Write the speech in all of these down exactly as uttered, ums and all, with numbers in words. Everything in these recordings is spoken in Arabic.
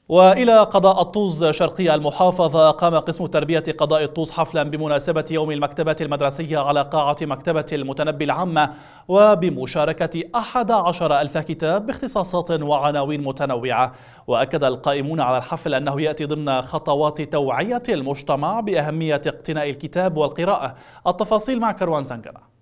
وإلى قضاء الطوز شرقي المحافظة، قام قسم تربية قضاء الطوز حفلا بمناسبة يوم المكتبة المدرسية على قاعة مكتبة المتنبي العامة، وبمشاركة أحد عشر ألف كتاب باختصاصات وعناوين متنوعة. وأكد القائمون على الحفل أنه يأتي ضمن خطوات توعية المجتمع بأهمية اقتناء الكتاب والقراءة. التفاصيل مع كروان زنجنة.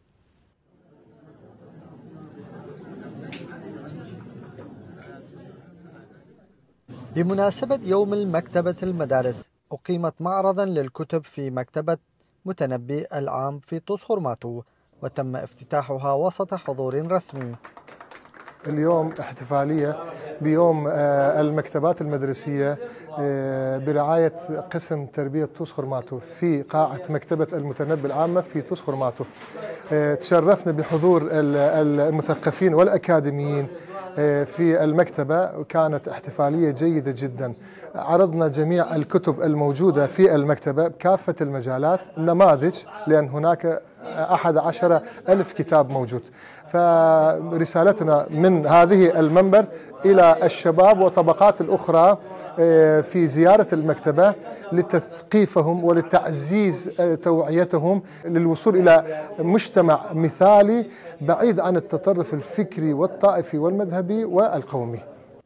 بمناسبة يوم المكتبة المدارس أقيمت معرضا للكتب في مكتبة متنبي العام في طوس خرماتو، وتم افتتاحها وسط حضور رسمي. اليوم احتفالية بيوم المكتبات المدرسية برعاية قسم تربية طوس خرماتو في قاعة مكتبة المتنبي العامة في طوس خرماتو. تشرفنا بحضور المثقفين والأكاديميين في المكتبة، وكانت احتفالية جيدة جدا. عرضنا جميع الكتب الموجودة في المكتبة بكافة المجالات، نماذج، لأن هناك أحد عشر ألف كتاب موجود. فرسالتنا من هذه المنبر إلى الشباب وطبقات الأخرى في زيارة المكتبة لتثقيفهم ولتعزيز توعيتهم للوصول إلى مجتمع مثالي بعيد عن التطرف الفكري والطائفي والمذهبي والقومي.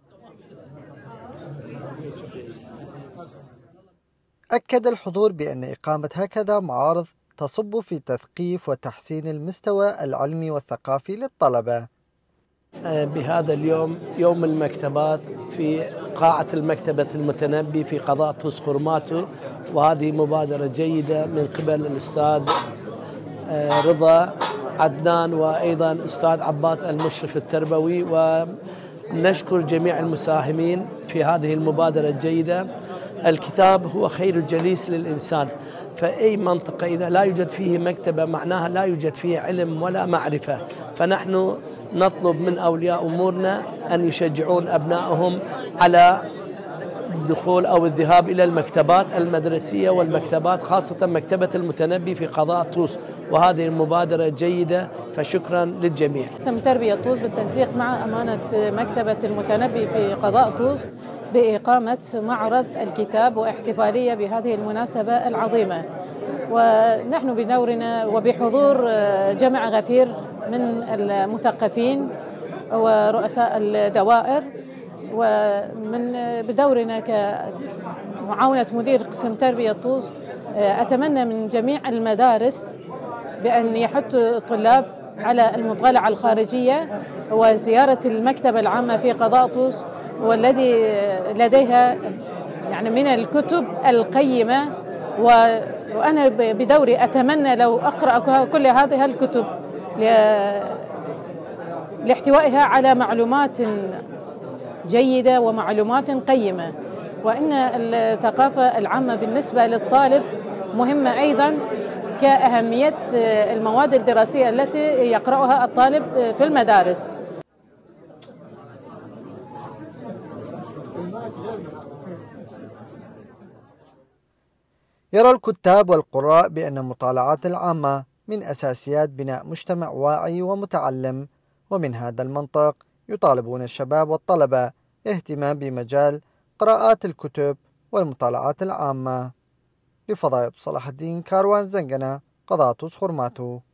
أكد الحضور بأن إقامة هكذا معارض تصب في تثقيف وتحسين المستوى العلمي والثقافي للطلبة. بهذا اليوم يوم المكتبات في قاعة المكتبة المتنبي في قضاء طوس خرماتو، وهذه مبادرة جيدة من قبل الأستاذ رضا عدنان وأيضا أستاذ عباس المشرف التربوي، ونشكر جميع المساهمين في هذه المبادرة الجيدة. الكتاب هو خير الجليس للإنسان، فأي منطقة إذا لا يوجد فيه مكتبة معناها لا يوجد فيه علم ولا معرفة. فنحن نطلب من أولياء أمورنا أن يشجعون أبنائهم على الدخول أو الذهاب إلى المكتبات المدرسية والمكتبات، خاصة مكتبة المتنبي في قضاء طوس، وهذه المبادرة جيدة، فشكرا للجميع. قسم تربية طوس بالتنسيق مع أمانة مكتبة المتنبي في قضاء طوس بإقامة معرض الكتاب واحتفالية بهذه المناسبة العظيمة، ونحن بدورنا وبحضور جمع غفير من المثقفين ورؤساء الدوائر، ومن بدورنا كمعاونة مدير قسم تربية طوس أتمنى من جميع المدارس بأن يحثوا الطلاب على المطالعة الخارجية وزيارة المكتبة العامة في قضاء طوس، والذي لديها يعني من الكتب القيمة. وأنا بدوري أتمنى لو أقرأ كل هذه الكتب لاحتوائها على معلومات جيدة ومعلومات قيمة. وإن الثقافة العامة بالنسبة للطالب مهمة أيضا كأهمية المواد الدراسية التي يقرأها الطالب في المدارس. يرى الكتاب والقراء بأن المطالعات العامة من أساسيات بناء مجتمع واعي ومتعلم، ومن هذا المنطق يطالبون الشباب والطلبة اهتمام بمجال قراءات الكتب والمطالعات العامة. لفضائل صلاح الدين، كروان زنجنة، قضاء طوس خرماتو.